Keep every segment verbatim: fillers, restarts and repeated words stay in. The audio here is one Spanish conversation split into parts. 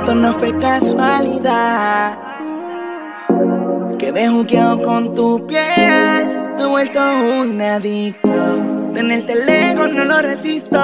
Esto no fue casualidad, quedé juqueado con tu piel, me he vuelto un adicto. Tenerte lejos no lo resisto.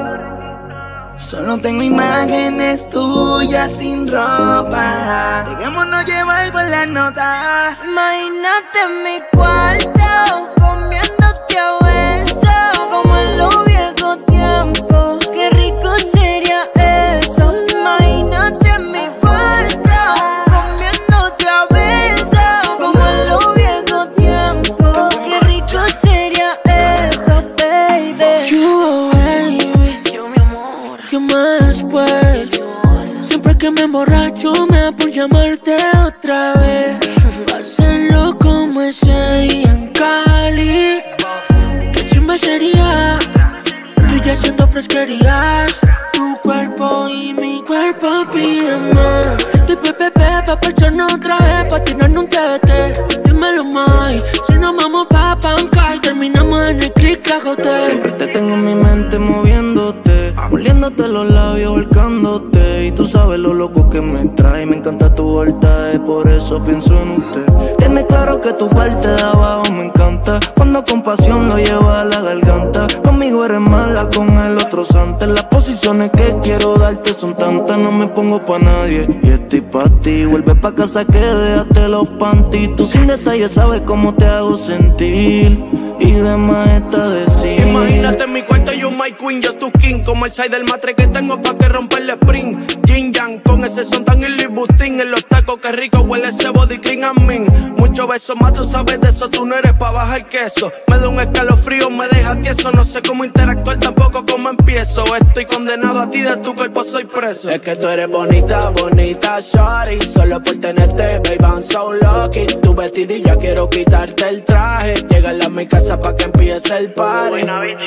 Solo tengo imágenes tuyas sin ropa. Dejémonos llevar por la nota. Imagínate en mi cuarto, comiéndote a besos, como en los viejos tiempos. Qué rico sería eso. Imagínate en mi cuarto, comiéndote a besos, como en los viejos tiempos. Qué rico sería eso, baby. You, baby, ¿qué más pues? Siempre que me emborracho me da por llamarte otra vez. Pásenlo como ese día en Cali. Qué chimba sería tú y yo haciendo fresquerías. Tu cuerpo y mi cuerpo piden más. Estoy pepepe pa' parcharnos otra vez, pa' tirarnos un T B T. Dímelo más, si nos vamos pa' Panca y terminamos en el click Cajote. Siempre te tengo en mi mente moviéndote, oliéndote los labios, volcándote. Y tú sabes lo loco que me trae, me encanta tu voltaje, por eso pienso en usted. Tienes claro que tu parte de abajo me encanta, cuando con pasión lo lleva a la garganta. Conmigo eres mala, con el otro santa. Las posiciones que quiero darte son tantas, no me pongo pa' nadie y estoy pa' ti. Vuelve pa' casa que dejaste los panties. Tú sin detalles sabes cómo te hago sentir, y demás está decir. Imagínate en mi cuarto, yo my queen, yo tu king. Como el side del matre que tengo pa' que rompa el sprint. Jin Yang, con ese son tan ilibustín. En los tacos que rico huele ese body cream a mí. Mucho beso más, tú sabes de eso, tú no eres pa' bajar queso. Me da un escalofrío, me deja tieso. No sé cómo interactuar, tampoco cómo empiezo. Estoy condenado a ti, de tu cuerpo soy preso. Es que tú eres bonita, bonita, shorty. Solo por tenerte, baby, I'm so lucky. Tu vestidilla, quiero quitarte el traje. Llegale a mi casa pa' que empiece el party.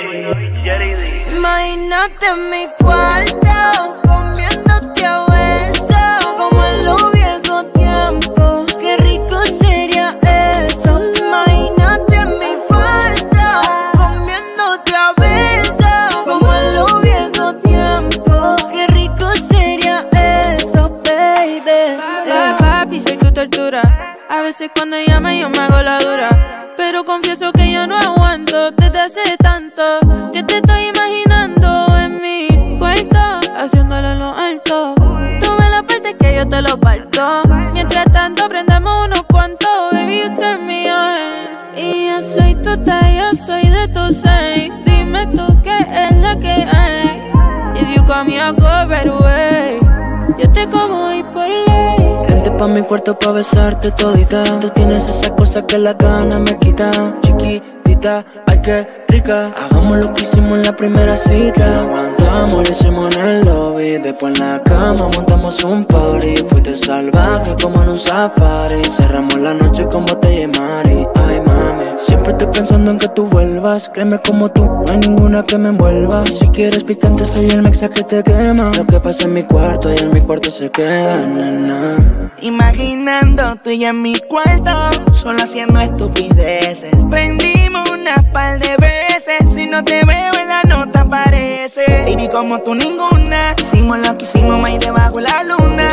Imagínate en mi cuarto, comiéndote a besos, como en los viejos tiempos. Qué rico sería eso. Imagínate en mi cuarto, comiéndote a besos, como en los viejos tiempos. Qué rico sería eso, baby. Eh, papi, soy tu tortura. A veces cuando llama yo me hago la dura, pero confieso que yo no aguanto desde hace tanto que te estoy imaginando en mi cuarto, haciéndolo en lo alto. Tú ves la parte que yo te lo parto. Mientras tanto prendemos unos cuantos, baby, you turn me on. Y yo soy tu talla, soy de tu seis. Dime tú qué es la que hay. If you call me, I'll go right away. Yo te como y por ley. Vente pa' mi cuarto pa' besarte todita. Tú tienes esa cosa que las ganas me quitan. Chiquitita, ay qué rica. Hagamos lo que hicimos en la primera cita. Aguantamos, lo hicimos en el lobby. Después en la cama montamos un party. Fuiste salvaje como en un safari. Cerramos la noche con botella y mari. Ay mami, siempre estoy pensando en que tú vuelvas. Créeme como tú, no hay ninguna que me envuelva. Si quieres picante soy el mexa que te quema. Lo que pasa en mi cuarto y en mi cuarto se queda, nana. Imaginando tú y yo en mi cuarto, solo haciendo estupideces. Prendimos unas par de veces, si no te veo en la nota aparece. Baby, como tú ninguna, hicimos lo que hicimos más debajo de la luna.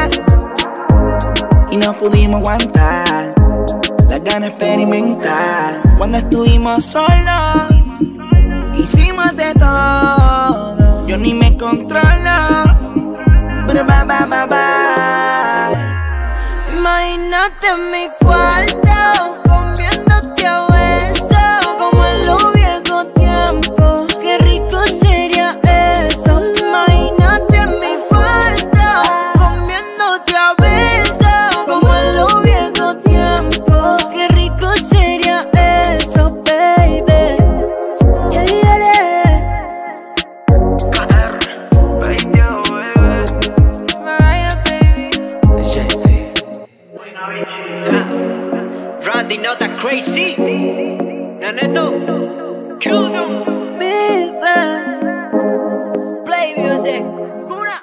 Y no pudimos aguantar las ganas de experimentar. Cuando estuvimos solos, hicimos de todo. Yo ni me controlo, pero ba ba ba ba. Imagínate en mi cuarto, comiéndote a besos, como en los viejos tiempos. Qué rico sería eso. Imagínate en mi cuarto, comiéndote a besos, como en los viejos tiempos. Qué rico sería eso, baby. Yeah, yeah, Randy, not that crazy. Naneto, kill them. Vive, play music. Cura.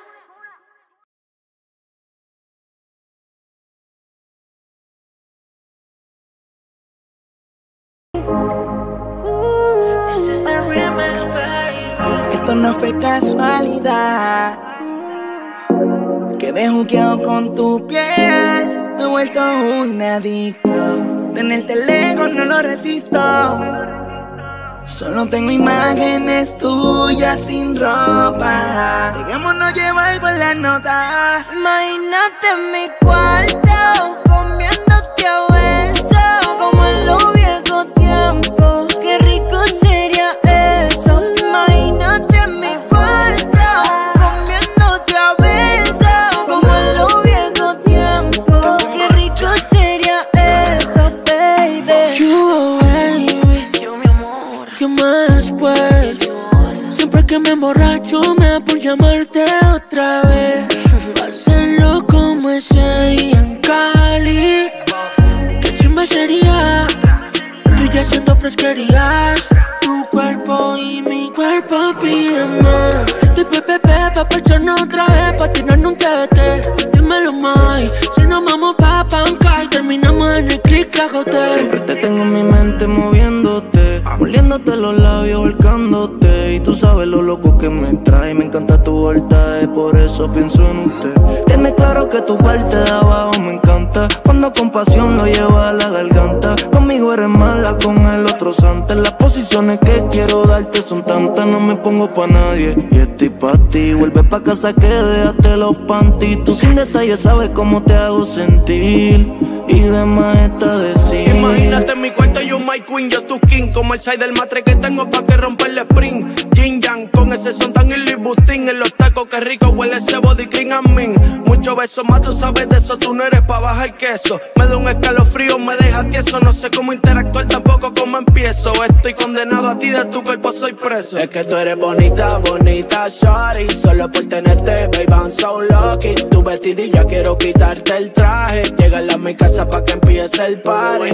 Esto no fue casualidad, Quedé juqueado con tu piel, me he vuelto un adicto. Tenerte lejos no lo resisto. Solo tengo imágenes tuyas sin ropa. Dejémonos llevar por la nota. Imagínate en mi cuarto, comiéndote a besos, como en los viejos tiempos. Qué rico sería eso. Imagínate en mi cuarto, comiéndote a besos, como en los viejos tiempos. Qué rico sería eso, baby. You, baby, ¿qué más pues? Siempre que me emborracho me da por llamarte otra vez. Hacerlo como ese día en Cali. Qué chimba sería tú y yo haciendo fresquerías. Tu cuerpo y mi cuerpo piden más. Estoy pepepe pa' percharnos otra vez, pa' tirarnos un T B T. Dímelo más, si nos vamos pa' Panca y terminamos en el click que agoté. Siempre te tengo en mi mente moviéndote, oliéndote los labios, volcándote. Y tú sabes lo loco que me trae, me encanta tu voltaje, por eso pienso en usted. Tienes claro que tu parte de abajo me encanta, cuando con pasión lo lleva a la garganta. Conmigo eres mala, con el otro santa. Las posiciones que quiero darte son tantas, no me pongo pa' nadie y estoy pa' ti. Vuelve pa' casa que déjate los panties. Tú sin detalles sabes cómo te hago sentir, y demás está decir. Imagínate en mi cuarto, yo my queen, yo tu king. Como el side del matre que tengo pa' que rompa el spring. Jin Yang, con ese son tan ilibustín. En los tacos que rico huele ese body cream a mí. Muchos besos más, tú sabes de eso, tú no eres pa' bajar queso. Me da un escalofrío, me deja tieso. No sé cómo interactuar, tampoco cómo empiezo. Estoy condenado a ti, de tu cuerpo soy preso. Es que tú eres bonita, bonita, shorty. Solo por tenerte, baby, I'm so lucky. Tu vestidilla quiero quitarte el traje. Llegar a mi casa pa' que empiece el party.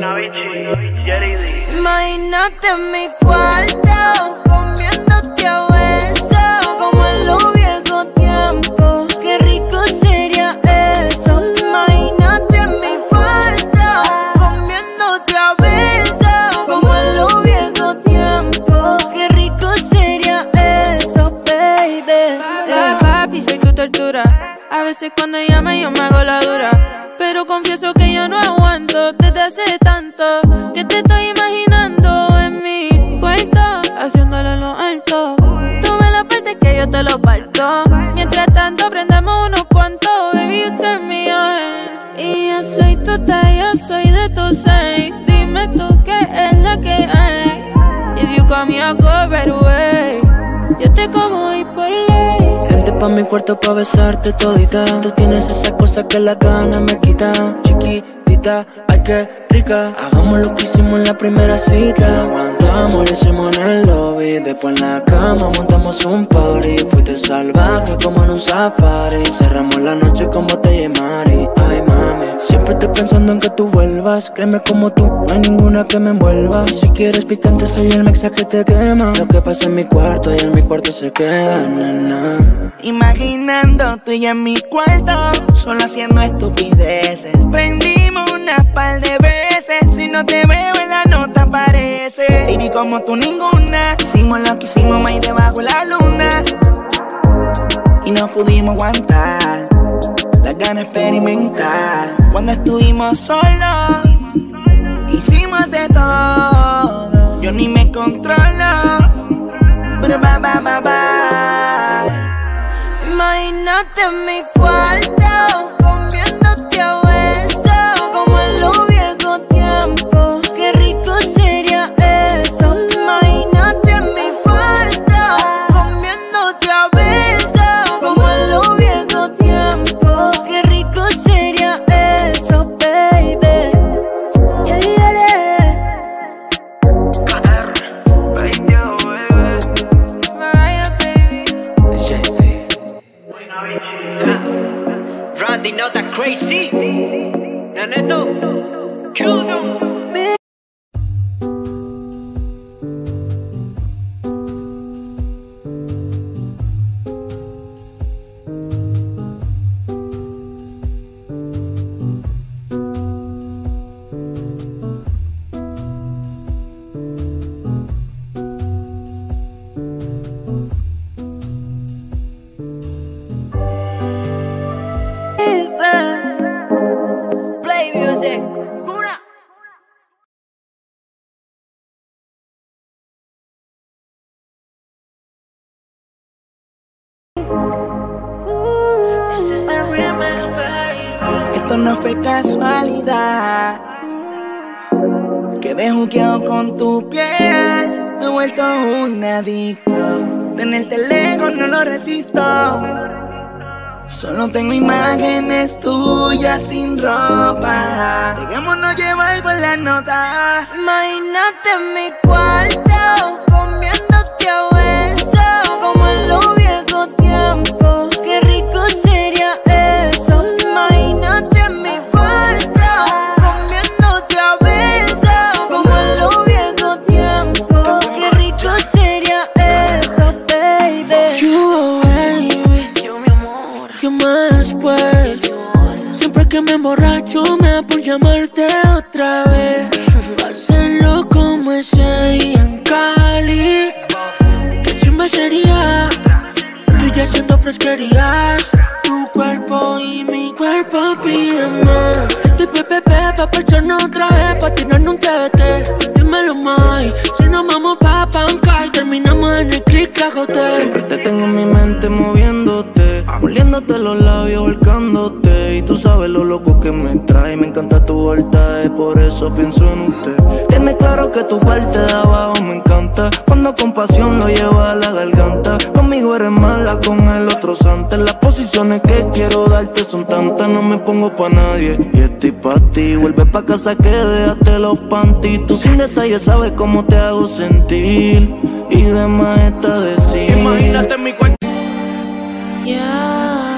Imagínate en mi cuarto, comiéndote a besos, como en los viejos tiempos. Qué rico sería eso. Imagínate en mi cuarto, comiéndote a besos, como en los viejos tiempos. Qué rico sería eso, baby. Pa, papi, soy tu tortura. A veces cuando llama yo me hago la dura, pero confieso que yo no aguanto desde hace tanto que te estoy imaginando en mi cuarto, haciéndolo en lo alto. Tú me la parte que yo te lo parto. Mientras tanto prendemos unos cuantos, baby, you turn me on. Y yo soy tu talla, soy de tu seis. Dime tú qué es la que hay. If you call me, I'll go right away. Yo te como y por ley. Vente pa' mi cuarto pa' besarte todita. Tú tienes esa cosa que las ganas me quitan. Chiquitita, ay qué rica. Hagamos lo que hicimos en la primera cita. Aguantamos, lo hicimos en el lobby. Después en la cama montamos un party. Fuiste salvaje como en un safari. Cerramos la noche con botella y mari. Ay mami, siempre estoy pensando en que tú vuelvas. Créeme como tú, no hay ninguna que me envuelva. Si quieres picante soy el mexa que te quema. Lo que pasa en mi cuarto y en mi cuarto se queda, nana. Imaginando tú y yo en mi cuarto, solo haciendo estupideces. Prendimos unas par de veces, si no te veo en la nota aparece. Baby, como tú ninguna, hicimos lo que hicimos más debajo de la luna. Y no pudimos aguantar las ganas de experimentar. Cuando estuvimos solos, hicimos de todo. Yo ni me controlo, pero ba ba ba ba. Imagínate en mi cuarto, comiéndote a besos, como en los viejos tiempos. Qué rico sería eso. Imagínate en mi cuarto, comiéndote a besos, como en los viejos tiempos. Qué rico sería eso, baby. Yeah, yeah, Mariah, baby. Randy, not that crazy. Naneto, kill them. Esto no fue casualidad, quedé juqueado con tu piel. Me he vuelto un adicto, tenerte lejos no lo resisto. Solo tengo imágenes tuyas sin ropa. Dejémonos llevar por la nota. Imagínate en mi cuarto, comiéndote a besos, como en los viejos tiempos. Qué rico sería eso. Imagínate en mi cuarto, comiéndote a besos, como en los viejos tiempos. Qué rico sería eso, baby. You, baby, ¿qué más pues? Siempre que me emborracho me da por llamarte otra vez. Hacerlo como ese día en Cali. Qué chimba sería tú ya haciendo fresquerías. Tu cuerpo y mi cuerpo piden más. Estoy pepepe pa' pecharnos otra vez, pa' tirarnos un T B T. Dímelo más, si nos vamos pa' Panca y terminamos en el click cagote. Siempre te tengo en mi mente moviéndote, moliéndote los labios, volcándote. Y tú sabes lo loco que me trae, me encanta tu voltaje, por eso pienso en usted. Tienes claro que tu parte de abajo me encanta, cuando con pasión lo lleva a la garganta. Conmigo eres mala, con el otro santa. Las posiciones que quiero darte son tantas, no me pongo pa' nadie y estoy pa' ti. Vuelve pa' casa que dejaste los panties. Tú sin detalle sabes cómo te hago sentir, y demás está decir. Imagínate en mi cuarto. Yeah.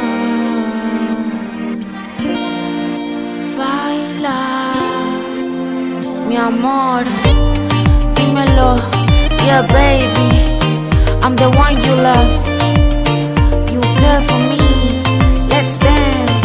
Baila, mi amor, dímelo. Yeah, baby, I'm the one you love. You care for me, let's dance.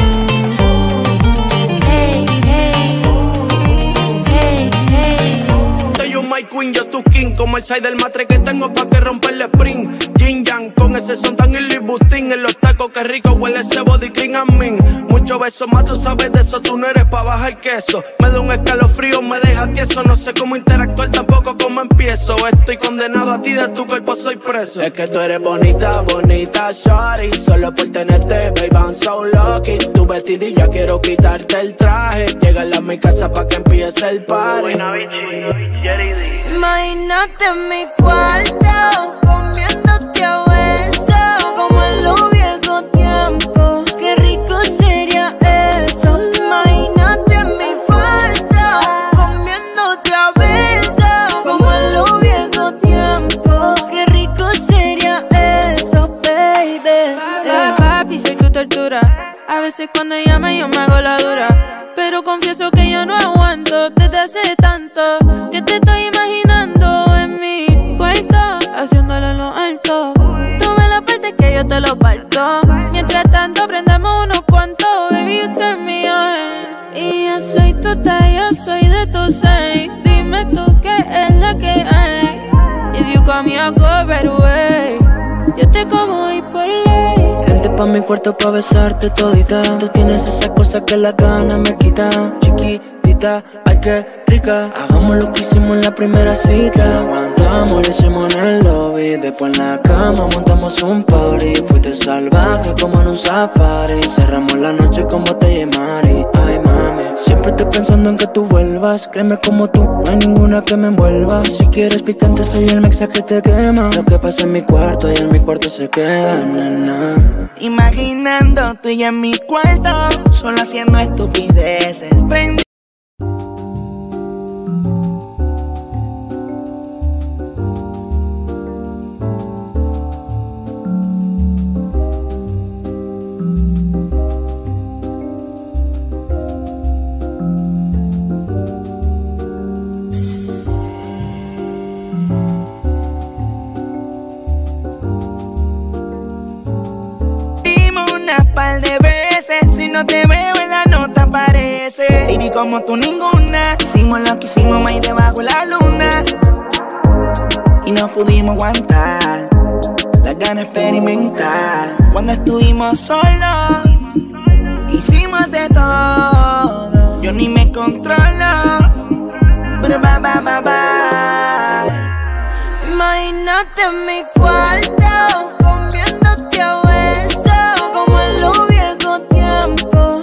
Hey, hey, hey, hey. Yo my queen, yo tu king. Como el side del matre que tengo pa' que romperle spring. Jin Yang, con ese son tan ilibustín. En los tacos que rico huele ese body cream a mí. Muchos besos más, tú sabes de eso. Tú no eres pa' bajar queso. Me da un escalofrío, me deja tieso. No sé cómo interactuar, tampoco cómo empiezo. Estoy condenado a ti, de tu cuerpo soy preso. Es que tú eres bonita, bonita, shorty. Solo por tenerte, baby, I'm so lucky. Tu vestidilla quiero quitarte el traje. Llegale a mi casa pa' que empiece el party. Imagínate en mi cuarto, comiéndote a besos, como en los viejos tiempos. Qué rico sería eso. Imagínate en mi cuarto, comiéndote a besos, como en los viejos tiempos. Qué rico sería eso, baby. Pa, papi, soy tu tortura. A veces cuando llama yo me hago la dura, pero confieso que yo no aguanto desde hace tanto que te estoy imaginando en mi cuarto, haciéndolo en lo alto. Tú ves la parte que yo te lo parto. Mientras tanto prendemos unos cuantos, baby, you turn me on. Y yo soy tu talla, soy de tu seis. Dime tú qué es la que hay. If you call me, I'll go right away. Yo te como y por ley. Vente pa' mi cuarto pa' besarte todita. Tú tienes esa cosa que la gana me quita. Chiquitita, ay que rica. Hagamos lo que hicimos en la primera cita. Aguantamos, lo hicimos en el lobby. Después en la cama montamos un party. Fuiste salvaje como en un safari. Cerramos la noche con botella y mari. Ay mami, siempre estoy pensando en que tú vuelvas. Créeme como tú, no hay ninguna que me envuelva. Si quieres picante soy el mexa que te quema. Lo que pasa en mi cuarto y en mi cuarto se queda, nana. Imaginando tú y yo en mi cuarto, solo haciendo estupideces. Prendí par de veces, si no te veo en la nota aparece. Baby, como tú ninguna, hicimos lo que hicimos más debajo de la luna. Y no pudimos aguantar las ganas de experimentar. Cuando estuvimos solos, hicimos de todo. Yo ni me controlo, pero va, va, va, va. Imagínate en mi cuarto,